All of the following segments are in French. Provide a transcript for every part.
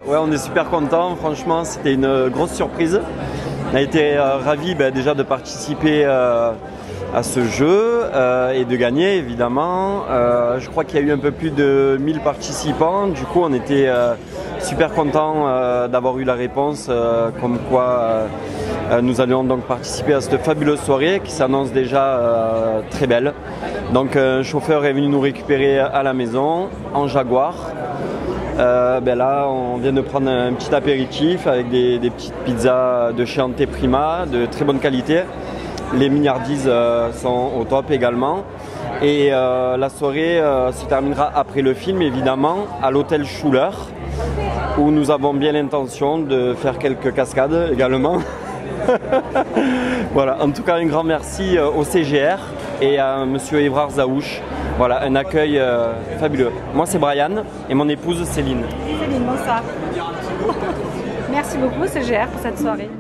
Ouais, on est super contents. Franchement, c'était une grosse surprise. On a été ravis déjà de participer à ce jeu et de gagner, évidemment. Je crois qu'il y a eu un peu plus de 1000 participants. Du coup, on était super contents d'avoir eu la réponse comme quoi nous allions donc participer à cette fabuleuse soirée qui s'annonce déjà très belle. Donc, un chauffeur est venu nous récupérer à la maison en Jaguar. Là, on vient de prendre un petit apéritif avec des petites pizzas de chez Anteprima de très bonne qualité. Les mignardises sont au top également. Et la soirée se terminera après le film, évidemment, à l'hôtel Schuller, où nous avons bien l'intention de faire quelques cascades également. Voilà, en tout cas, un grand merci au CGR et à monsieur Évrard Zaouche. Voilà, un accueil fabuleux. Moi, c'est Brian et mon épouse Céline. Céline, bonsoir. Merci beaucoup CGR pour cette soirée.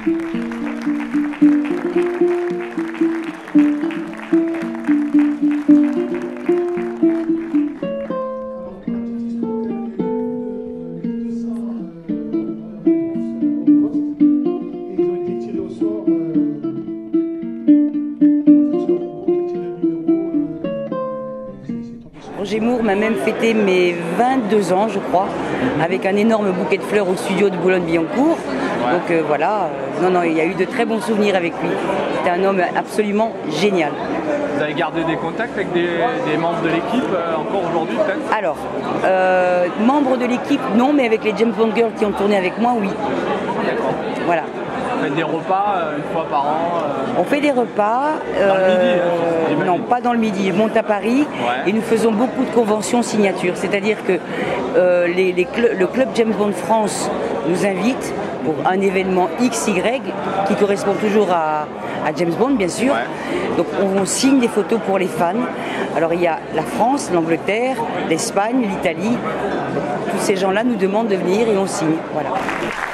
Roger Moore m'a même fêté mes 22 ans, je crois, avec un énorme bouquet de fleurs au studio de Boulogne-Billancourt. Donc voilà, non, il y a eu de très bons souvenirs avec lui. C'était un homme absolument génial. Vous avez gardé des contacts avec des membres de l'équipe encore aujourd'hui peut-être? Alors, membres de l'équipe, non, mais avec les James Bond Girls qui ont tourné avec moi, oui. D'accord. Voilà. Vous faites des repas une fois par an On fait des repas, dans le midi, non pas dans le midi, je monte à Paris et nous faisons beaucoup de conventions signatures, c'est-à-dire que le club James Bond France nous invite pour un événement XY qui correspond toujours à James Bond bien sûr, donc on signe des photos pour les fans. Alors il y a la France, l'Angleterre, l'Espagne, l'Italie, tous ces gens-là nous demandent de venir et on signe, voilà.